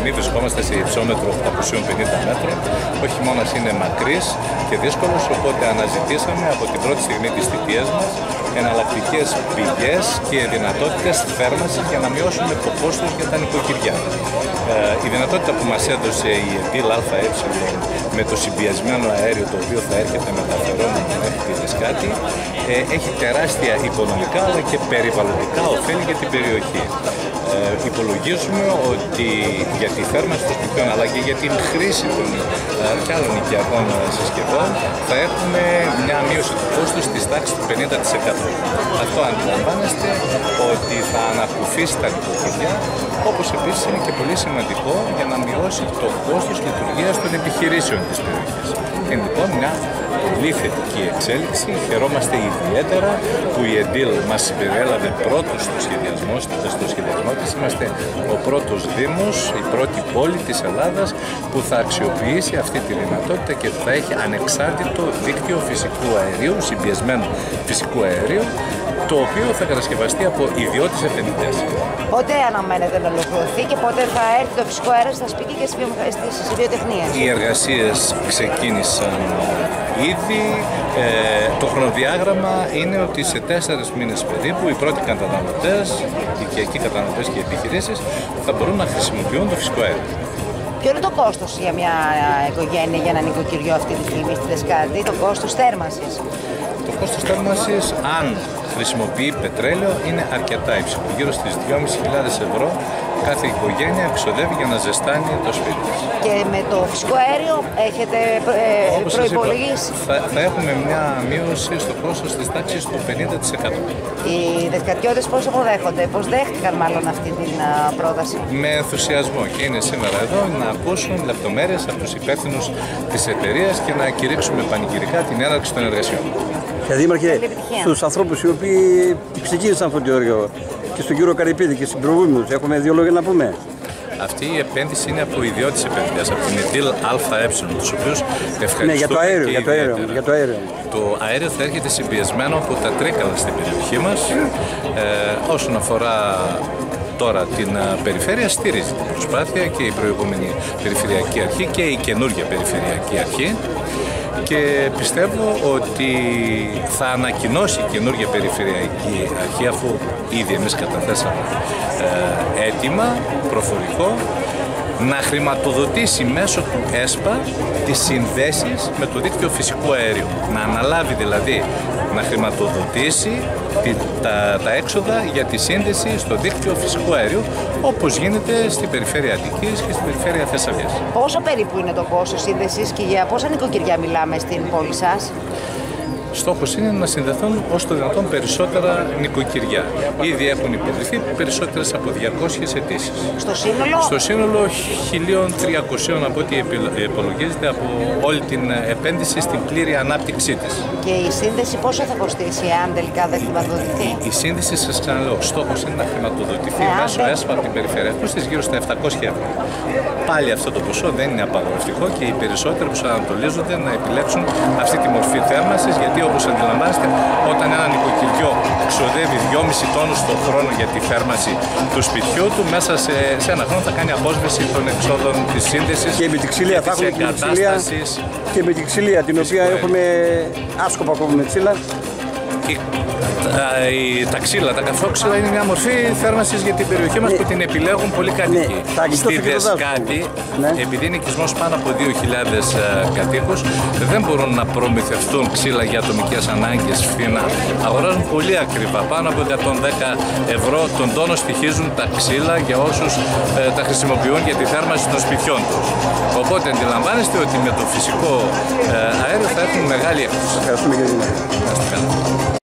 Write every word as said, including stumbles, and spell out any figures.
Κομινή βρισκόμαστε σε υψόμετρο οκτακόσια πενήντα μέτρων. Ο χειμώνας είναι μακρύς και δύσκολος, οπότε αναζητήσαμε από την πρώτη στιγμή της θητείας μας εναλλακτικές πηγές και δυνατότητες θέρμανσης για να μειώσουμε το κόστος για τα νοικοκυριά. Ε, η δυνατότητα που μας έδωσε η Εντήλ ΑΕ με το συμπιεσμένο αέριο, το οποίο θα έρχεται μεταφερόμενο μέχρι τη Δεσκάτη, ε, έχει τεράστια οικονομικά αλλά και περιβαλλοντικά ωφέλη για την περιοχή. Ε, υπολογίζουμε ότι για τη θέρμανση των σπιτιών αλλά και για την χρήση των ε, και άλλων οικιακών συσκευών θα έχουμε μια μείωση του κόστους της τάξης του πενήντα τοις εκατό. Αυτό αντιλαμβάνεστε ότι θα ανακουφίσει τα νοικοκυριά, όπως επίσης είναι και πολύ σημαντικό για να μειώσει το κόστος λειτουργίας των επιχειρήσεων της περιοχής. Είναι λοιπόν μια πολύ θετική εξέλιξη. Χαιρόμαστε ιδιαίτερα που η Εντήλ μας συμπεριέλαβε πρώτους στο σχεδιασμό, στο σχεδιασμό της. Είμαστε ο πρώτος Δήμος, η πρώτη πόλη της Ελλάδας που θα αξιοποιήσει αυτή τη δυνατότητα και θα έχει ανεξάρτητο δίκτυο φυσικού αερίου, συμπιεσμένου φυσικού αερίου, το οποίο θα κατασκευαστεί από ιδιώτες επενδυτές. Πότε αναμένεται να ολοκληρωθεί και πότε θα έρθει το φυσικό αέριο στα σπίτια και στις βιοτεχνίες? Οι εργασίες ξεκίνησαν ήδη. Ε, το χρονοδιάγραμμα είναι ότι σε τέσσερις μήνες περίπου οι πρώτοι καταναλωτές, οι οικιακοί καταναλωτές και οι επιχειρήσεις θα μπορούν να χρησιμοποιούν το φυσικό αέριο. Ποιο είναι το κόστος για μια οικογένεια, για ένα νοικοκυριό αυτή τη στιγμή στη Δεσκάτη, το κόστος θέρμανσης? Το κόστος θέρμανσης, αν χρησιμοποιεί πετρέλαιο, είναι αρκετά υψηλό. Γύρω στις δυόμισι χιλιάδες ευρώ κάθε οικογένεια εξοδεύει για να ζεστάνει το σπίτι της. Και με το φυσικό αέριο έχετε ε, προϋπολογίσει? Θα, θα έχουμε μια μείωση στο κόστος της τάξης του πενήντα τοις εκατό. Οι δεσκατιώτες πώς αποδέχονται, πώς δέχτηκαν μάλλον αυτή την α, πρόταση? Με ενθουσιασμό, και είναι σήμερα εδώ να ακούσουν λεπτομέρειες από τους υπεύθυνους της εταιρείας και να κηρύξουμε πανηγυρικά την έναρξη των εργασιών. Και Δήμαρχε, στους ανθρώπους οι οποίοι ξεκίνησαν αυτό το έργο και στον κύριο Καρυπίδη και στους προηγούμενους, έχουμε δύο λόγια να πούμε. Αυτή η επένδυση είναι από ιδιώτες επενδυτές, από την Εντήλ ΑΕ, τους οποίους ευχαριστούμε. Ναι, για το αέριο, για το αέριο, για το αέριο. Το αέριο θα έρχεται συμπιεσμένο από τα Τρίκαλα στην περιοχή μας. Ε, όσον αφορά τώρα την περιφέρεια, στηρίζει την προσπάθεια και η προηγούμενη Περιφερειακή Αρχή και η καινούργια Περιφερειακή Αρχή. Και πιστεύω ότι θα ανακοινώσει η καινούργια Περιφερειακή Αρχή, αφού ήδη εμείς καταθέσαμε ε, αίτημα προφορικό, να χρηματοδοτήσει μέσω του ΕΣΠΑ τις συνδέσεις με το δίκτυο φυσικού αερίου. Να αναλάβει δηλαδή να χρηματοδοτήσει τη, τα, τα έξοδα για τη σύνδεση στο δίκτυο φυσικού αερίου, όπως γίνεται στην περιφέρεια Αττικής και στην περιφέρεια Θεσσαλίας. Πόσο περίπου είναι το κόστος σύνδεσης και για πόσα νοικοκυριά μιλάμε στην πόλη σας? Στόχος είναι να συνδεθούν όσο το δυνατόν περισσότερα νοικοκυριά. Ήδη έχουν υποβληθεί περισσότερες από διακόσιες αιτήσεις. Στο σύνολο? Στο σύνολο χίλια τριακόσια από ό,τι υπολογίζεται από όλη την επένδυση στην πλήρη ανάπτυξή της. Και η σύνδεση πόσο θα κοστίσει αν τελικά δεν χρηματοδοτηθεί? Η, η σύνδεση, σας ξαναλέω, στόχος είναι να χρηματοδοτηθεί ε, μέσω ΕΣΠΑ από την περιφέρεια. Αυτό στις γύρω στα επτακόσια ευρώ. Πάλι αυτό το ποσό δεν είναι απαγορευτικό και οι περισσότεροι προσανατολίζονται να επιλέξουν αυτή τη μορφή θέρμανσης, γιατί όπως αντιλαμβάνεστε, όταν ένα νοικοκυριό ξοδεύει δυόμισι τόνους το χρόνο για τη θέρμανση του σπιτιού του, μέσα σε, σε ένα χρόνο θα κάνει απόσβεση των εξόδων της σύνδεσης και με τη ξυλία θα έχουμε την ξυλία, και με τη ξυλία την οποία έχουμε άσκοπα ακόμα με ξύλα. Η, τα, η, τα ξύλα, τα καθόξυλα είναι μια μορφή θέρμανσης για την περιοχή μας, ναι, που την επιλέγουν πολύ κάτοικοι. Ναι, στη Δεσκάτη, ναι, επειδή είναι οικισμός πάνω από δύο χιλιάδες uh, κατοίκους, δεν μπορούν να προμηθευτούν ξύλα για ατομικές ανάγκες φθηνά. Αγοράζουν πολύ ακριβά, πάνω από εκατόν δέκα ευρώ τον τόνο στοιχίζουν τα ξύλα για όσους uh, τα χρησιμοποιούν για τη θέρμανση των σπιτιών τους. Οπότε αντιλαμβάνεστε ότι με το φυσικό uh, αέριο θα έχουν μεγάλη έκπτωση. Ευχαριστούμε, κύριε Δήμαρχε.